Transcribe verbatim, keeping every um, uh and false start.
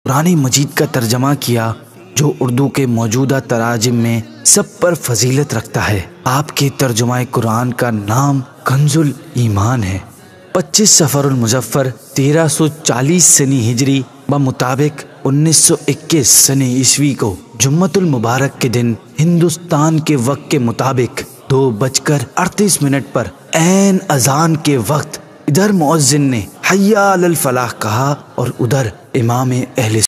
कुरान मजीद का तर्जमा किया जो उर्दू के मौजूदा तराजिम में सब पर फजीलत रखता है। आपके तर्जुमा कुरान का नाम कंजुल ईमान है। पच्चीस सफरुल मुजफ्फर तेरह सौ चालीस सनी हिजरी व मुताबिक उन्नीस सौ इक्कीस सनी ईस्वी को जुम्मतुल मुबारक के दिन हिंदुस्तान के वक्त के मुताबिक दो बजकर अड़तीस मिनट पर ऐन अजान के वक्त इधर मुअज्जिन ने हय्या अलल फलाह कहा और उधर इमाम अहले